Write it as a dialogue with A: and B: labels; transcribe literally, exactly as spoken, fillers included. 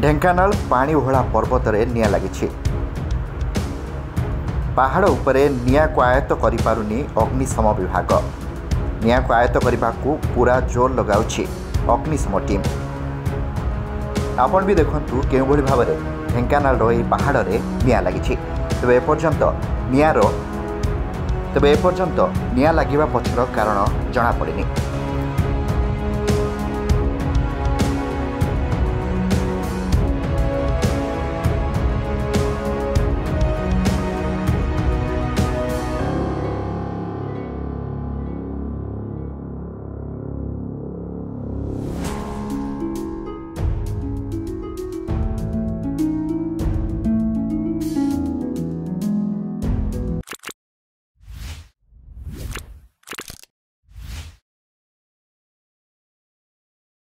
A: ढेंकानाल पाणीओहला पर्वत रे निया लगी। पहाड़ उपरे निया को आयत्त करिपारुनी अग्निशम विभाग। निया को आयत्त करने को पूरा जोर लगाउछि अग्निशम टीम। आपण भी देखंतु केउ भली भाव में ढेंकानाल रो ए पहाड़ रे निया लगी। तेबे एपर्यंत नियार तेबे एपर्यंत निया लागिबा पछर कारण जଣା पड़िनी।